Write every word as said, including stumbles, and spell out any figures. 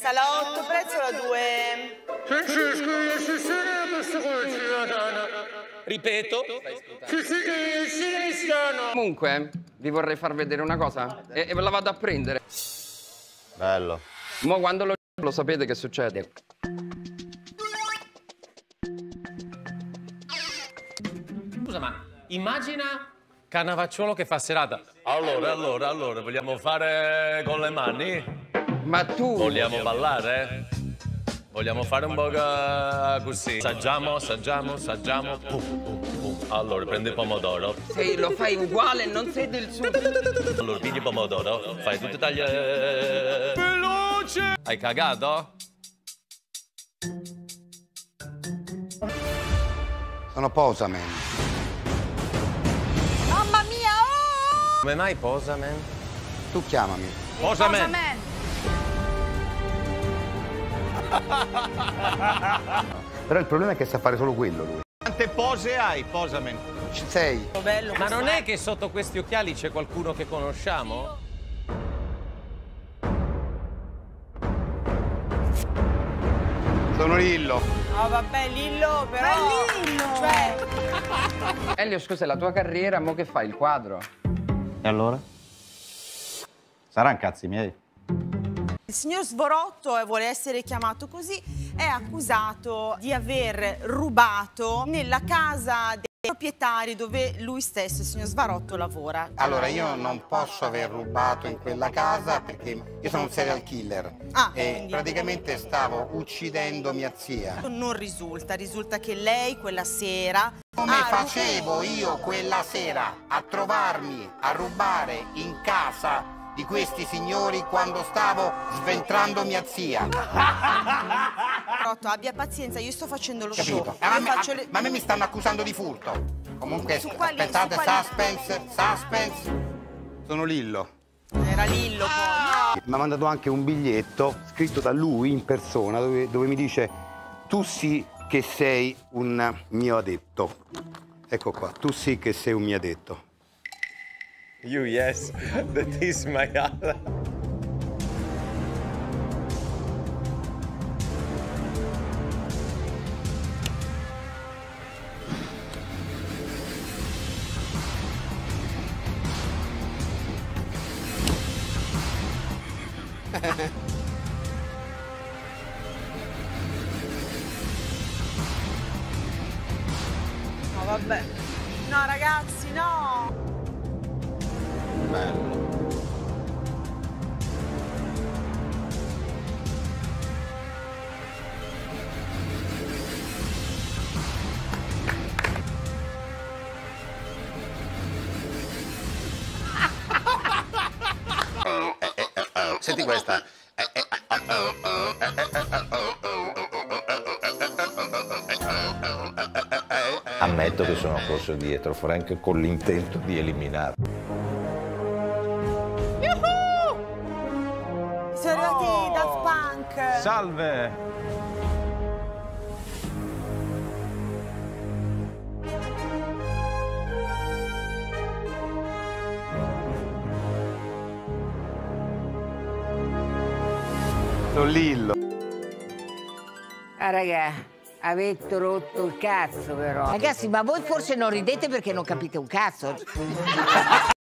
Salotto, prezzo la due. Ripeto. Comunque, vi vorrei far vedere una cosa e, e ve la vado a prendere. Bello. Mo' quando lo, lo sapete che succede. Scusa, ma immagina Cannavacciuolo che fa serata. Allora, allora, allora, vogliamo fare con le mani? Ma tu... Vogliamo ballare? Vogliamo fare un po' così? Assaggiamo, assaggiamo, assaggiamo. Uh, uh, uh. Allora, prendi il pomodoro. Sei, lo fai uguale, non sei del sud. Allora, pigli il pomodoro, fai tutte taglie... Veloce! Hai cagato? Sono Posaman. Mamma mia! Oh! Come mai Posaman? Tu chiamami. Posaman! Posaman. Però il problema è che sa fare solo quello lui. Quante pose hai, Posaman? Ci sei. Bello, Ma non è che sotto questi occhiali c'è qualcuno che conosciamo? Sono Lillo. Oh, vabbè, Lillo, però... Ma Lillo! Cioè... Elio, scusa, la tua carriera, mo che fai? Il quadro? E allora? Saranno cazzi miei. Il signor Svorotto, e vuole essere chiamato così, è accusato di aver rubato nella casa dei proprietari dove lui stesso, il signor Svorotto, lavora. Allora, io non posso aver rubato in quella casa perché io sono un serial killer. Ah, e quindi... praticamente stavo uccidendo mia zia. Non risulta, risulta che lei quella sera... Come Ah, facevo io quella sera a trovarmi a rubare in casa di questi signori quando stavo sventrando mia zia? Rotto, abbia pazienza, io sto facendo lo show. Capito? Ma, Io me- faccio le... ma a me mi stanno accusando di furto. Comunque, Su quali- aspettate, su quali- suspense, suspense. Sono Lillo. Era Lillo poi. Mi ha mandato anche un biglietto scritto da lui in persona dove, dove mi dice: tu sì che sei un mio addetto. Ecco qua, tu sì che sei un mio addetto. You yes, that is my Allah. No, vabbè. No, ragazzi, no! Bello. Senti questa. Ammetto che sono corso dietro, Frank, con l'intento di eliminarlo. Sono arrivati Daft Punk. Salve! Sono Lillo. Ah, raga, avete rotto il cazzo, però. Ragazzi, ma voi forse non ridete perché non capite un cazzo.